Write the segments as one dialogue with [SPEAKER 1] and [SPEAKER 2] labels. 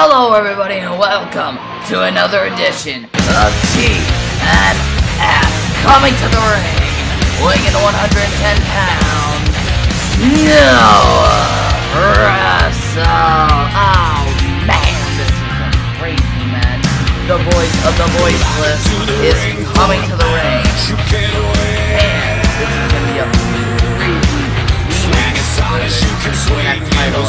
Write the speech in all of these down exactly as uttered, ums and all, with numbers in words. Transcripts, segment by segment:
[SPEAKER 1] Hello everybody and welcome to another edition of T N F. Coming to the ring, weighing in one hundred ten pounds, Noah Russell. Oh man, this is a crazy match. The voice of the voiceless is coming to the ring. And this is going to be a crazy rematch for that title.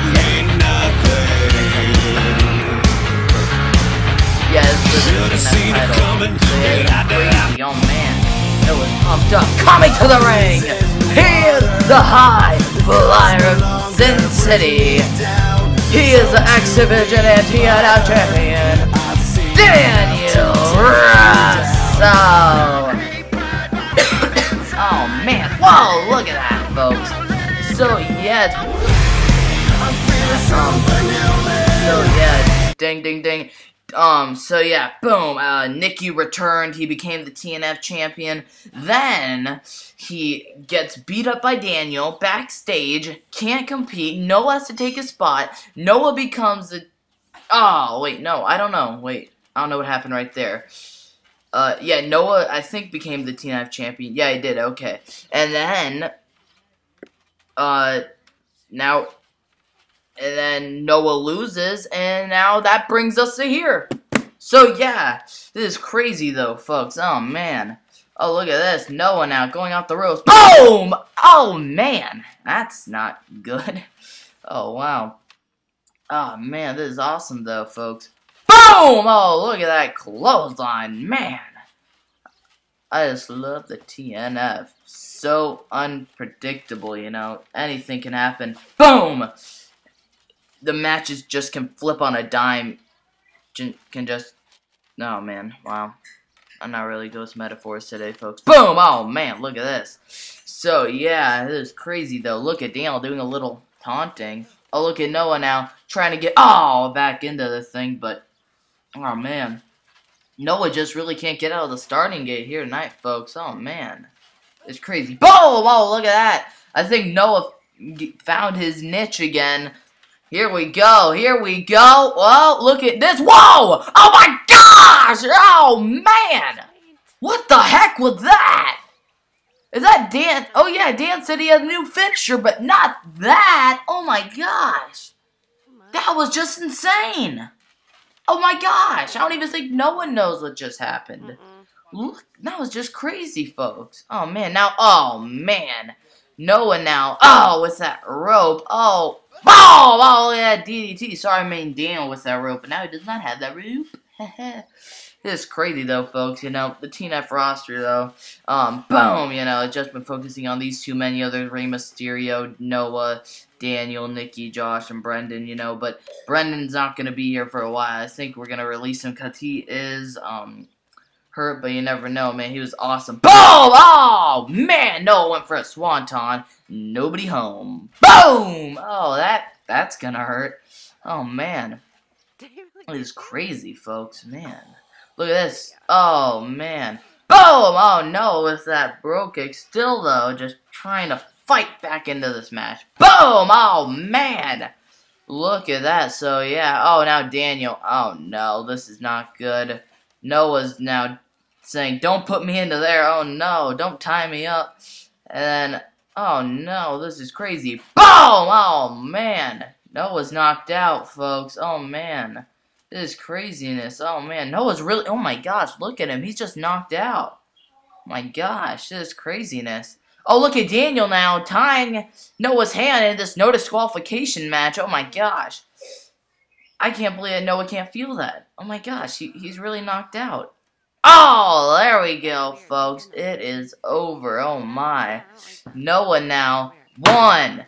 [SPEAKER 1] Yeah, this is the title. Crazy. Oh man, it was pumped up. Coming to the ring, he is the High Flyer of Sin City. He is the X Division and T N F champion, Daniel Russell. Oh man, whoa, look at that, folks. So yeah, um, so yeah, ding, ding, ding. Um, so yeah, boom, uh, Nikki returned, he became the T N F champion, then he gets beat up by Daniel, backstage, can't compete, Noah has to take his spot, Noah becomes the, oh, wait, no, I don't know, wait, I don't know what happened right there. Uh, yeah, Noah, I think, became the T N F champion, yeah, he did, okay, and then, uh, now, and then Noah loses, and now that brings us to here. So yeah, this is crazy though, folks. Oh man. Oh, look at this. Noah now going off the ropes. Boom! Oh man, that's not good. Oh wow. Oh man, this is awesome though, folks. Boom! Oh, look at that clothesline, man. I just love the T N F. So unpredictable, you know. Anything can happen. Boom! The matches just can flip on a dime, can just, oh man, wow, I'm not really good with metaphors today, folks. Boom, oh man, look at this. So yeah, this is crazy though. Look at Daniel doing a little taunting. Oh, look at Noah now, trying to get, oh, back into the thing, but, oh man, Noah just really can't get out of the starting gate here tonight, folks. Oh man, it's crazy. Boom, oh, look at that. I think Noah found his niche again. Here we go, here we go. Whoa, look at this. Whoa! Oh my gosh! Oh man! What the heck was that? Is that Dan? Oh yeah, Dan said he had a new finisher, but not that. Oh my gosh. That was just insane. Oh my gosh. I don't even think no one knows what just happened. Look, that was just crazy, folks. Oh man, now, oh man. Noah now, oh, with that rope, oh. Boom! Oh, yeah, D D T. Sorry, I mean Daniel with that rope, but now he does not have that rope. This is crazy, though, folks. You know, the T N F roster, though. Um, boom! You know, it's just been focusing on these too many others: Rey Mysterio, Noah, Daniel, Nikki, Josh, and Brendan. You know, but Brendan's not gonna be here for a while. I think we're gonna release him because he is um hurt, but you never know, man. He was awesome. Boom! Oh man, Noah went for a swanton. Nobody home. Boom! Oh, that that's gonna hurt. Oh man, it is crazy, folks. Man, look at this. Oh man. Boom! Oh no, with that bro kick. Still though, just trying to fight back into this match. Boom! Oh man, look at that. So yeah. Oh, now Daniel. Oh no, this is not good. Noah's now saying, "Don't put me into there." Oh no, don't tie me up. And then, oh no, this is crazy. Boom! Oh man, Noah's knocked out, folks. Oh man, this is craziness. Oh man, Noah's really, oh my gosh, look at him. He's just knocked out. My gosh, this is craziness. Oh, look at Daniel now tying Noah's hand in this no disqualification match. Oh my gosh. I can't believe that Noah can't feel that. Oh my gosh, he, he's really knocked out. Oh, there we go, folks. It is over. Oh, my. Noah now. One,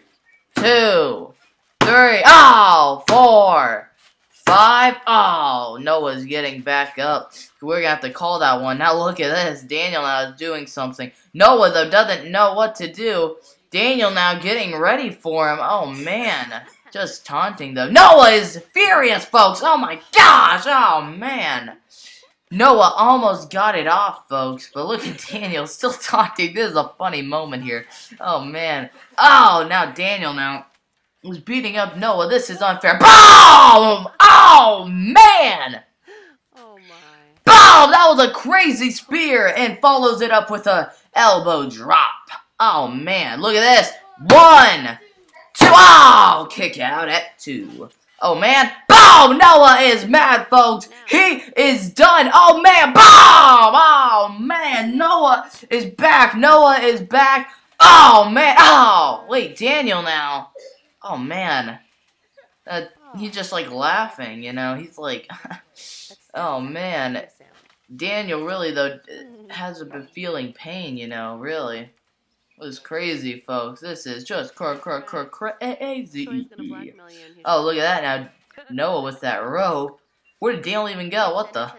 [SPEAKER 1] two, three. Oh, four, five. Oh, Noah's getting back up. We're going to have to call that one. Now, look at this. Daniel now is doing something. Noah, though, doesn't know what to do. Daniel now getting ready for him. Oh, man. Just taunting, though. Noah is furious, folks. Oh, my gosh. Oh, man. Noah almost got it off, folks, but look at Daniel still taunting. This is a funny moment here. Oh, man. Oh, now Daniel now was beating up Noah. This is unfair. Boom! Oh, man!
[SPEAKER 2] Oh my.
[SPEAKER 1] Boom! That was a crazy spear and follows it up with a elbow drop. Oh, man. Look at this. One, two. Oh, kick out at two. Oh, man. Boom! Noah is mad, folks. He is done. Oh, man. Boom! Oh, man. Noah is back. Noah is back. Oh, man. Oh, wait. Daniel now. Oh, man. Uh, he's just, like, laughing, you know. He's like, oh, man. Daniel really, though, hasn't been feeling pain, you know. Really. It was crazy, folks. This is just cr cr cr crazy. Oh, look at that now. Noah with that rope. Where did Daniel even go? What the?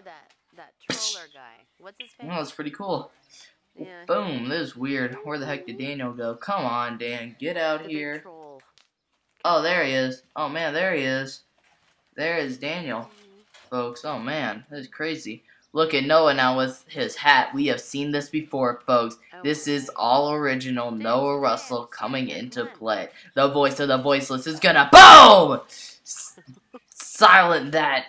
[SPEAKER 1] Oh, that's pretty cool. Yeah. Boom. This is weird. Where the heck did Daniel go? Come on, Dan. Get out here. Oh, there he is. Oh, man. There he is. There is Daniel, mm-hmm. folks. Oh, man. This is crazy. Look at Noah now with his hat. We have seen this before, folks. This is all original Noah Russell coming into play. The voice of the voiceless is gonna boom! S silent that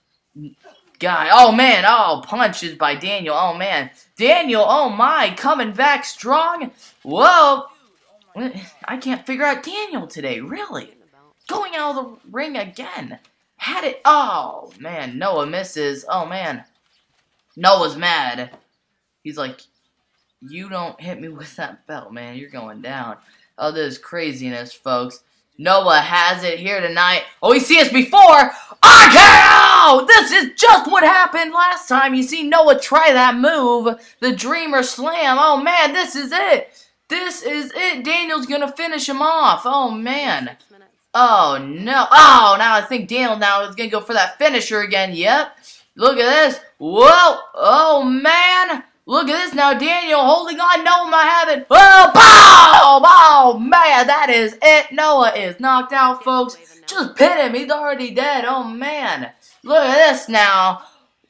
[SPEAKER 1] guy. Oh, man. Oh, punches by Daniel. Oh, man. Daniel, oh, my. Coming back strong. Whoa. I can't figure out Daniel today. Really? Going out of the ring again. Had it. Oh, man. Noah misses. Oh, man. Noah's mad. He's like, you don't hit me with that belt, man. You're going down. Oh, this is craziness, folks. Noah has it here tonight. Oh, we see us before. R K O! This is just what happened last time. You see Noah try that move. The Dreamer Slam. Oh, man, this is it. This is it. Daniel's going to finish him off. Oh, man. Oh, no. Oh, now I think Daniel now is going to go for that finisher again. Yep. Look at this. Whoa. Oh, man. Look at this now. Daniel holding on. Noah might have it. Oh, boom. Oh, man. That is it. Noah is knocked out, folks. Just pin him. He's already dead. Oh, man. Look at this now.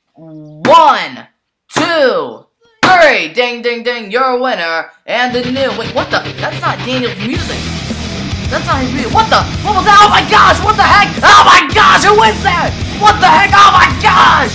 [SPEAKER 1] One, two, three. Ding, ding, ding. You're a winner. And the new. Wait, what the? That's not Daniel's music. That's not his music. What the? What was that? Oh, my gosh. What the heck? Oh, my gosh. Who is that? What the heck? Oh my gosh!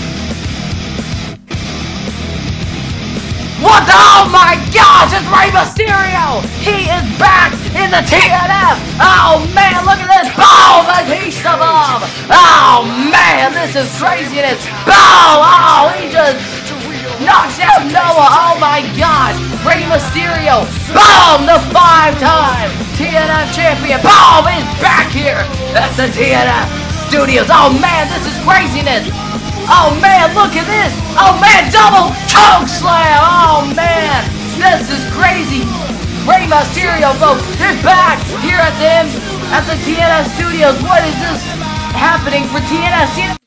[SPEAKER 1] What the? Oh my gosh! It's Rey Mysterio! He is back in the T N F! Oh man, look at this! Boom! Batista bomb! Oh man, this is craziness! Boom! Oh, he just knocks out Noah! Oh my gosh! Rey Mysterio! Boom! The five-time T N F champion! Boom! Is back here at the T N F Studios. Oh man, this is craziness. Oh man, look at this. Oh man, double choke slam. Oh man, this is crazy. Rey Mysterio, folks, is back here at the at the T N F Studios. What is this happening for T N F?